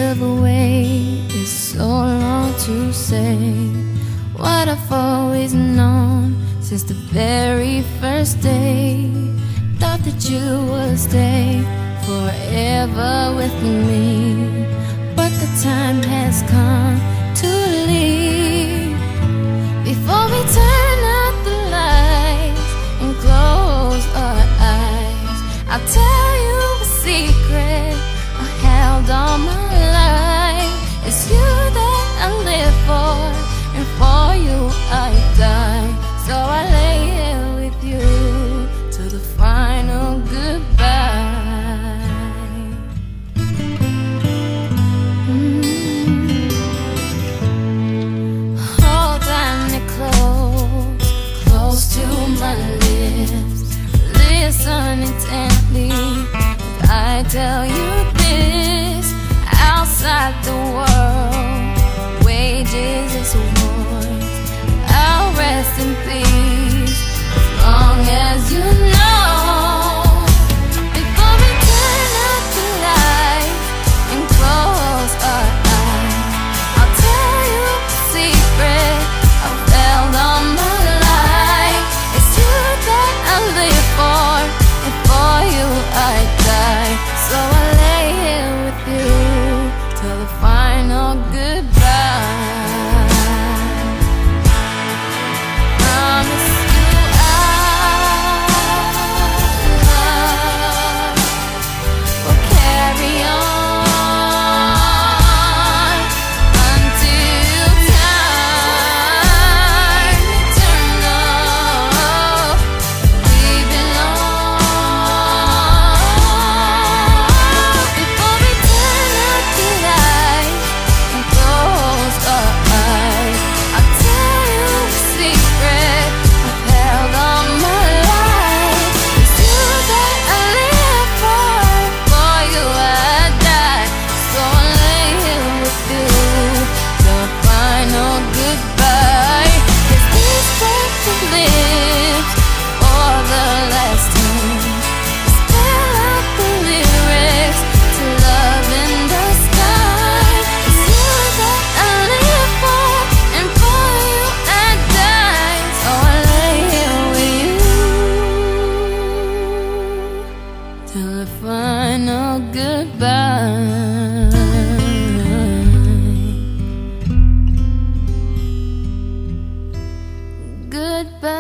of a way is so long to say what I've always known since the very first day. Thought that you would stay forever with me, but the time has come to leave. Before we turn out the lights and close our eyes, I'll tell you a secret I held all my life. It's you that I live for, and for you I die. So I lay here with you till the final goodbye. Hold on it close, close to my lips. Listen intently as I tell you this. Outside the world wages its wars. I'll rest in peace as long as you know. Before we turn out the lights and close our eyes, I'll tell you a secret I've held all my life. It's you that I live for, and for you I die. So I lay here with you till the final goodbye. Promise you love will carry on until time eternal. We belong. Before we turn out the lights and close our eyes, I'll tell you a secret I've held all my life. It's you that I live for you I die. So I lay here with you till the final goodbye. 'Cause these words of lips for the last time, spell out the lyrics to love in the sky. It's you that I live for, and for you I die. So I lay here with you till the final goodbye. Goodbye.